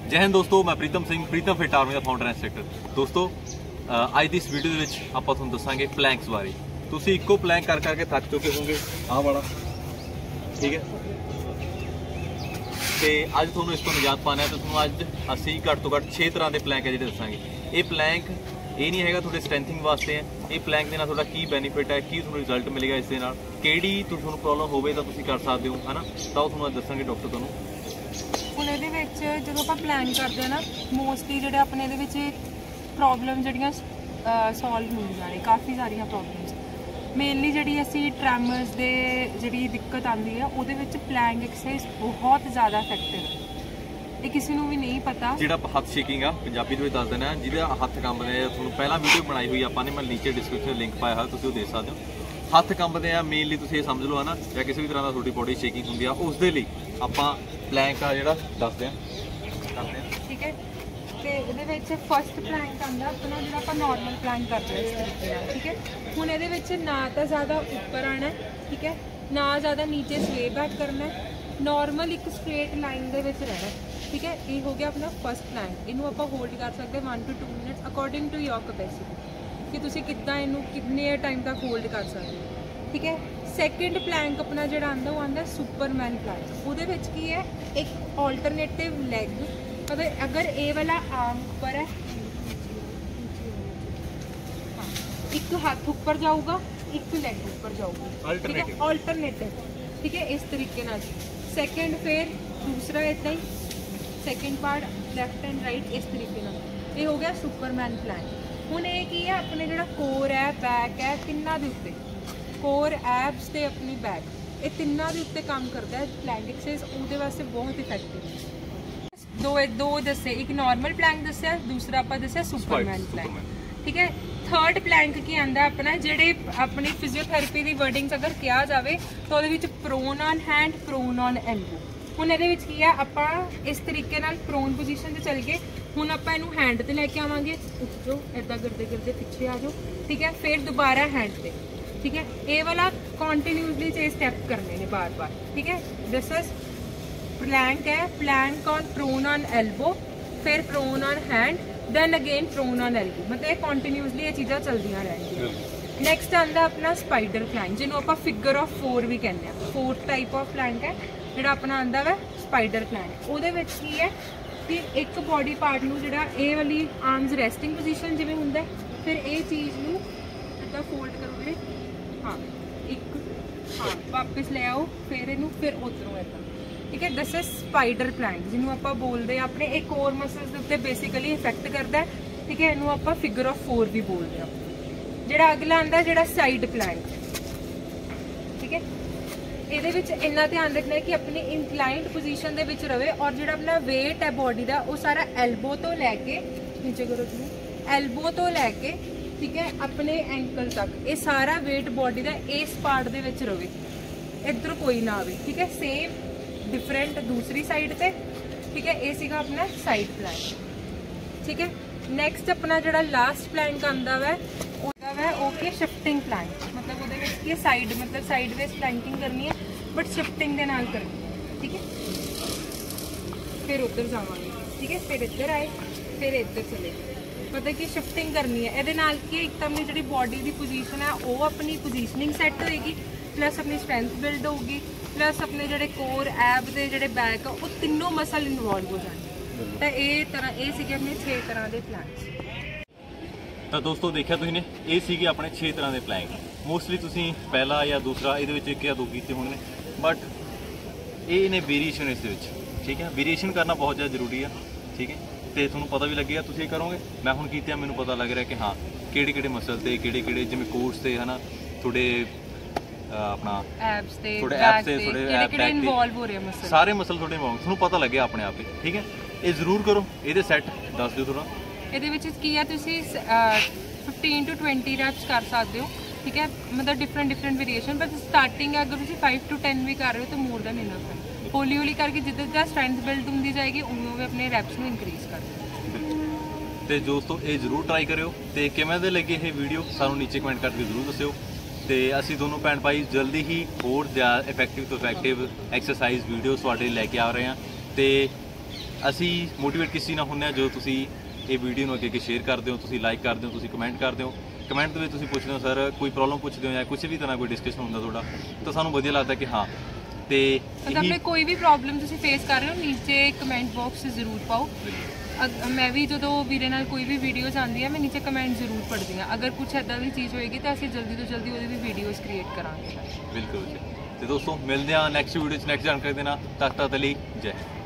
जय हिंद दोस्तों, मैं प्रीतम सिंह, प्रीतम फिट आर्मी का फाउंडर इंस्ट्रक्टर। दोस्तों ਅੱਜ ਦੀ ਇਸ ਵੀਡੀਓ ਦੇ ਵਿੱਚ ਆਪਾਂ ਤੁਹਾਨੂੰ ਦੱਸਾਂਗੇ ਪਲੈਂਕਸ ਬਾਰੇ। ਤੁਸੀਂ ਇੱਕੋ ਪਲੈਂਕ ਕਰ ਕਰਕੇ ਥੱਕ ਚੁੱਕੇ ਹੋਵੋਗੇ, ਆਹ ਵਾਲਾ, ਠੀਕ ਹੈ। ਤੇ ਅੱਜ ਤੁਹਾਨੂੰ ਇਸ ਤੋਂ ਨਿਜਾਤ ਪਾਣਾ ਹੈ, ਤੇ ਤੁਹਾਨੂੰ ਅੱਜ ਅਸੀਂ ਘੱਟ ਤੋਂ ਘੱਟ 6 ਤਰ੍ਹਾਂ ਦੇ ਪਲੈਂਕ ਹੈ ਜਿਹੜੇ ਦੱਸਾਂਗੇ। ਇਹ ਪਲੈਂਕ ਇਹ ਨਹੀਂ ਹੈਗਾ ਤੁਹਾਡੇ ਸਟਰੈਂਥਿੰਗ ਵਾਸਤੇ ਹੈ, ਇਹ ਪਲੈਂਕ ਦੇ ਨਾਲ ਤੁਹਾਡਾ ਕੀ ਬੈਨੀਫਿਟ ਹੈ, ਕੀ ਤੁਹਾਨੂੰ ਰਿਜ਼ਲਟ ਮਿਲੇਗਾ ਇਸ ਦੇ ਨਾਲ, ਕਿਹੜੀ ਤੁਹਾਨੂੰ ਪ੍ਰੋਬਲਮ ਹੋਵੇ ਤਾਂ ਤੁਸੀਂ ਕਰ ਸਕਦੇ ਹੋ, ਹੈ ਨਾ। ਤਾਂ ਉਹ ਤੁਹਾਨੂੰ ਅੱਜ ਦੱਸਾਂਗੇ ਡਾਕਟਰ ਤੁਹਾਨੂੰ। ਹੁਣ ਇਹਦੇ ਵਿੱਚ ਜਦੋਂ ਆਪਾਂ ਪਲਾਨ ਕਰਦੇ ਹਾਂ ਨਾ, ਮੋਸਟਲੀ ਜਿਹੜੇ ਆਪਣੇ ਇਹਦੇ ਵਿੱਚ ਪ੍ਰੋਬਲਮ ਜਿਹੜੀਆਂ ਸੋਲਵ ਹੁੰਦੀਆਂ ਨੇ, ਕਾਫੀ ਸਾਰੀਆਂ ਪ੍ਰੋਬਲਮਸ। ਮੇਨਲੀ ਜਿਹੜੀ ਅਸੀਂ ਟਰੈਮਰਸ ਦੇ ਜਿਹੜੀ ਦਿੱਕਤ ਆਉਂਦੀ ਹੈ ਉਹਦੇ ਵਿੱਚ ਪਲੈਂਕ ਐਕਸਰਸਾਈਜ਼ ਬਹੁਤ ਜ਼ਿਆਦਾ ਇਫੈਕਟਿਵ ਹੈ। ਇਹ ਕਿਸੇ ਨੂੰ ਵੀ ਨਹੀਂ ਪਤਾ। ਜਿਹੜਾ ਹੱਥ ਸ਼ੇਕਿੰਗ ਆ ਪੰਜਾਬੀ ਦੇ ਵਿੱਚ ਦੱਸ ਦਿੰਦੇ ਆ, ਜਿਹਦੇ ਹੱਥ ਕੰਬਦੇ ਆ, ਤੁਹਾਨੂੰ ਪਹਿਲਾਂ ਵੀਡੀਓ ਬਣਾਈ ਹੋਈ ਆਪਾਂ ਨੇ, ਮੈਂ ਨੀਚੇ ਡਿਸਕ੍ਰਿਪਸ਼ਨ ਲਿੰਕ ਪਾਇਆ ਹੋਇਆ, ਤੁਸੀਂ ਉਹ ਦੇਖ ਸਕਦੇ ਹੋ। ਹੱਥ ਕੰਬਦੇ ਆ ਮੇਨਲੀ ਤੁਸੀਂ ਇਹ ਸਮਝ ਲਓ, ਹੈ ਨਾ, ਜਾਂ ਕਿਸੇ ਵੀ ਤਰ੍ਹਾਂ ਦਾ ਤੁਹਾਡੀ ਬੋਡੀ ਸ਼ੇਕਿੰਗ ਹੁੰਦੀ ਆ, ਉਸ ਦੇ ਲਈ ਆਪਾਂ ਪਲੈਂਕ ਆ ਜਿਹੜਾ ਦੱਸਦੇ ਆ, ਠੀਕ ਹੈ। ਤੇ ਇਹਦੇ ਵਿੱਚ ਫਸਟ ਪਲੈਂਕ ਆਉਂਦਾ ਆਪਣਾ, ਜਿਹੜਾ ਆਪਾਂ ਨਾਰਮਲ ਪਲੈਂਕ ਕਰਦੇ ਹਾਂ ਇਸ ਤਰੀਕੇ ਨਾਲ, ਠੀਕ ਹੈ। ਹੁਣ ਇਹਦੇ ਵਿੱਚ ਨਾ ਤਾਂ ਜ਼ਿਆਦਾ ਉੱਪਰ ਆਉਣਾ, ਠੀਕ ਹੈ, ਨਾ ਜ਼ਿਆਦਾ ਨੀਚੇ ਸਵੇ ਬੈਕ ਕਰਨਾ, ਨਾਰਮਲ ਇੱਕ ਸਟ੍ਰੇਟ ਲਾਈਨ ਦੇ ਵਿੱਚ ਰਹਿਣਾ, ਠੀਕ ਹੈ। ਇਹ ਹੋ ਗਿਆ ਆਪਣਾ ਫਸਟ ਪਲੈਂਕ। ਇਹਨੂੰ ਆਪਾਂ ਹੋਲਡ ਕਰ ਸਕਦੇ 1 to 2 minutes according to your capacity, ਕਿ ਤੁਸੀਂ ਕਿੱਦਾਂ ਇਹਨੂੰ ਕਿੰਨੇ ਟਾਈਮ ਤੱਕ ਹੋਲਡ ਕਰ ਸਕਦੇ ਹੋ, ਠੀਕ ਹੈ। ਸੈਕਿੰਡ ਪਲੈਂਕ ਆਪਣਾ ਜਿਹੜਾ ਆਉਂਦਾ ਉਹ ਆਉਂਦਾ ਸੁਪਰਮੈਨ ਪਲੈਂਕ। ਉਹਦੇ ਵਿੱਚ ਕੀ ਹੈ, ਇੱਕ ਆਲਟਰਨੇਟਿਵ ਲੈਗ, अगर ए वाला आर्म ऊपर है, एक हाथ ऊपर जाऊगा, एक लेग ऊपर जाऊगी, ठीक है, अल्टरनेटिव, ठीक है, इस तरीके नाल। सेकंड फिर दूसरा इतना ही, second part left and right, इस तरीके नाल। ये हो गया सुपरमैन प्लान। हुण ये की है, अपने जिहड़ा कोर है, बैक है, तिन्ना दे उत्ते कोर, एब्स ते अपनी बैक, ये तिन्ना दे उत्ते काम करता है प्लैंक एक्सरसाइज। उहदे वास्ते बहुत इफेक्टिव है। दो दसे, एक नॉर्मल प्लैंक दसिया, दूसरा आप दसिया सुपरमैन प्लैंक, ठीक है। थर्ड प्लैंक की आंदा अपना, जेडे अपनी फिजियोथेरेपी की वर्डिंग्स अगर किया जाए तो ਉਹਦੇ ਵਿੱਚ prone on hand, prone on elbow. ਹੁਣ ਇਹਦੇ ਵਿੱਚ ਕੀ ਆ, ਆਪਾਂ ਇਸ ਤਰੀਕੇ ਨਾਲ प्रोन पोजीशन ਤੇ ਚੱਲ ਗਏ। ਹੁਣ ਆਪਾਂ ਇਹਨੂੰ हैंड ਤੇ ਲੈ ਕੇ ਆਵਾਂਗੇ, ਉੱਠ ਜਾਓ, ਇਦਾਂ ਕਰਦੇ ਕਰਦੇ ਪਿੱਛੇ ਆ ਜਾਓ, ਠੀਕ ਹੈ। ਫਿਰ ਦੁਬਾਰਾ हैंड ਤੇ, ਠੀਕ ਹੈ। ਇਹ ਵਾਲਾ ਕੰਟੀਨਿਊਸਲੀ ਇਹ ਸਟੈਪ ਕਰਨੇ ਨੇ ਬਾਰ-ਬਾਰ, ਠੀਕ ਹੈ। ਦਿਸ ਇਜ਼ प्लैंक है, plank on prone on elbow, फिर prone on hand, then again prone on elbow. मतलब कंटिन्यूसली ये चीज़ां चलदियां रहंदियां। नैक्सट आंदा अपना स्पाइडर प्लैंक, जिन्हों आपां फिगर ऑफ 4 भी कहने हैं। फोर्थ टाइप ऑफ प्लैंक है जिहड़ा अपना आंदा वा स्पाइडर प्लैंक। उहदे विच की है कि एक बॉडी पार्ट नूं जिहड़ा ए वाली आर्म्स रेस्टिंग पोजीशन जिवें हुंदा है, फिर ये चीज़ नूं इदां फोल्ड करोगे, हाँ एक, हाँ वापस ले आओ, फिर इहनूं फिर उधरों इदां, ठीक है। दस स्पाइडर प्लैंक, जिन्होंने आप बोलते हैं अपने एक कोर मसल्स के उत्ते बेसिकली इफेक्ट करता है, ठीक है। इनू आप फिगर ऑफ 4 भी बोलते हैं। जिहड़ा अगला आंदा जिहड़ा साइड प्लैंक, ठीक है। ਇਹਦੇ ਵਿੱਚ ਇੰਨਾ ਧਿਆਨ ਰੱਖਣਾ ਹੈ ਕਿ ਆਪਣੀ ਇਨਕਲਾਈਨਡ ਪੋਜੀਸ਼ਨ ਦੇ ਵਿੱਚ ਰਵੇ, ਔਰ ਜਿਹੜਾ ਆਪਣਾ weight ਹੈ ਬੋਡੀ ਦਾ ਉਹ ਸਾਰਾ ਐਲਬੋ ਤੋਂ ਲੈ ਕੇ ਨੀਚੇ ਕਰੋ, ਤੁਸੀਂ ਐਲਬੋ ਤੋਂ ਲੈ ਕੇ, ਠੀਕ ਹੈ, ਆਪਣੇ ਐਂਕਲ ਤੱਕ ਇਹ ਸਾਰਾ weight ਬੋਡੀ ਦਾ ਇਸ ਪਾਰਟ ਦੇ ਵਿੱਚ ਰਵੇ, ਇੱਧਰ ਕੋਈ ਨਾ ਆਵੇ, ਠੀਕ ਹੈ। ਸੇਮ डिफरेंट दूसरी साइड पे, ठीक है। ये सीगा अपना साइड प्लैंक, ठीक है। नैक्सट अपना जो लास्ट प्लैंक आंदा वै ओके शिफ्टिंग प्लैंक। मतलब वो की साइड, मतलब साइडवेज प्लैंकिंग करनी है, बट शिफ्टिंग के नाल करनी है, ठीक है। फिर उधर जावांगे, ठीक है, फिर इधर आए, फिर इधर चले, मतलब कि शिफ्टिंग करनी है। ये नाल की एक तो अपनी जी बॉडी की पोजीशन है वो अपनी पोजीशनिंग सैट होएगी, प्लस अपनी स्ट्रेंथ बिल्ड होगी, प्लस अपने जोड़े कोर, ऐब के जोड़े बैक वो तीनों मसल इन्वॉल्व हो जाए। तो ये तरह ये सीगे अपने 6 तरह के प्लैंक्स। तो दोस्तों देखिया तुसीं ने, ये सीगे अपने 6 तरह के प्लैंक। मोस्टली तुसीं पहला या दूसरा ये एक या 2 कीते होने, बट ये ने वेरीएशन इस, ठीक है। वेरीएशन करना बहुत ज़्यादा जरूरी है, ठीक है। तो तुहानूं पता भी लगेगा, तुसीं करोगे, मैं हुण कीते मैनूं पता लग रहा है कि हाँ किहड़े मसल से किहड़े जिवें कोर्स से, है ना, थोड़े अपना एब्स ते, थोड़े एब्स से, थोड़े किहड़े इन्वॉल्व हो रहे मसल, सारे मसल थोड़े इन्वॉल्व, तुहानूं पता लगे अपने आप ही, ठीक है। ये जरूर करो। ये सेट दस दिओ थोड़ा। ਇਹਦੇ ਵਿੱਚ ਕੀ ਹੈ, ਤੁਸੀਂ 15 to 20 ਰੈਪਸ ਕਰ ਸਕਦੇ ਹੋ, ठीक है। मतलब डिफरेंट वेरिएशन, बट स्टार्टिंग अगर तुम 5 to 10 भी कर रहे हो तो मोर दैन इनफ है। हौली हौली करके जिद्दां स्ट्रेंथ बिल्ड होंदी जाएगी उवें उवें अपने रैप्स नूं इनक्रीज कर दो। तो दोस्तों ये जरूर ट्राई करो, तो किवें दे लगे ये वीडियो सानूं नीचे कमेंट करके जरूर दस्सिओ। तो असी दोनों भैन भाई जल्दी ही होर ज़्यादा इफेक्टिव तो इफेक्टिव एक्सरसाइज वीडियो तुहाडे लैके आ रहे हैं। तो ਅਸੀਂ ਮੋਟੀਵੇਟ ਕਿਸ ਚੀਜ਼ ਨਾਲ ਹੁੰਦੇ ਹਾਂ, ਜਦੋਂ ਤੁਸੀਂ ਇਹ ਵੀਡੀਓ ਨੂੰ ਅੱਗੇ ਸ਼ੇਅਰ ਕਰਦੇ ਹੋ, ਤੁਸੀਂ ਲਾਈਕ ਕਰਦੇ ਹੋ, ਤੁਸੀਂ ਕਮੈਂਟ ਕਰਦੇ ਹੋ। ਕਮੈਂਟ ਦੇ ਵਿੱਚ ਤੁਸੀਂ ਪੁੱਛਦੇ ਹੋ ਸਰ ਕੋਈ ਪ੍ਰੋਬਲਮ ਪੁੱਛਦੇ ਹੋ ਜਾਂ ਕੁਛ ਵੀ ਤਰ੍ਹਾਂ ਕੋਈ ਡਿਸਕਸ਼ਨ ਹੁੰਦਾ ਤੁਹਾਡਾ, ਤਾਂ ਸਾਨੂੰ ਵਧੀਆ ਲੱਗਦਾ ਕਿ ਹਾਂ। ਤੇ ਅਗਰ ਕੋਈ ਵੀ ਪ੍ਰੋਬਲਮ ਤੁਸੀਂ ਫੇਸ ਕਰ ਰਹੇ ਹੋ ਨੀਚੇ ਕਮੈਂਟ ਬਾਕਸ 'ਚ ਜ਼ਰੂਰ ਪਾਓ। ਮੈਂ ਵੀ ਜਦੋਂ ਵੀਰੇ ਨਾਲ ਕੋਈ ਵੀ ਵੀਡੀਓਜ਼ ਆਉਂਦੀ ਹੈ ਮੈਂ ਨੀਚੇ ਕਮੈਂਟ ਜ਼ਰੂਰ ਪੜ੍ਹਦੀ ਹਾਂ। ਅਗਰ ਕੁਛ ਇੱਦਾਂ ਦੀ ਚੀਜ਼ ਹੋਏਗੀ ਤਾਂ ਅਸੀਂ ਜਲਦੀ ਤੋਂ ਜਲਦੀ ਉਹਦੀ ਵੀ ਵੀਡੀਓਜ਼ ਕ੍ਰੀਏਟ ਕਰਾਂਗੇ। ਬਿਲਕੁਲ ਜੀ। ਤੇ ਦੋਸਤੋ ਮਿਲਦੇ ਹਾਂ ਨੈਕਸਟ ਵੀਡੀਓ 'ਚ ਨੈਕਸਟ ਜਾਣਕਾਰੀ ਦੇ ਨਾਲ। ਤਦ ਤੱਕ ਲਈ ਜੈ।